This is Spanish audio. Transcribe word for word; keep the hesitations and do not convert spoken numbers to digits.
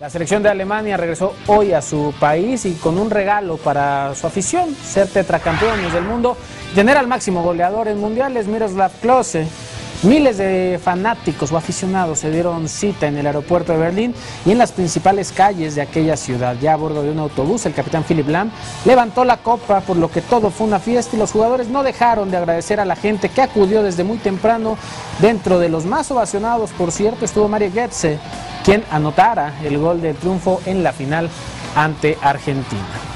La selección de Alemania regresó hoy a su país y con un regalo para su afición, ser tetracampeones del mundo, tener al máximo goleador en mundiales, Miroslav Klose. Miles de fanáticos o aficionados se dieron cita en el aeropuerto de Berlín y en las principales calles de aquella ciudad. Ya a bordo de un autobús, el capitán Philipp Lahm levantó la copa, por lo que todo fue una fiesta y los jugadores no dejaron de agradecer a la gente que acudió desde muy temprano. Dentro de los más ovacionados, por cierto, estuvo Mario Götze, quien anotara el gol del triunfo en la final ante Argentina.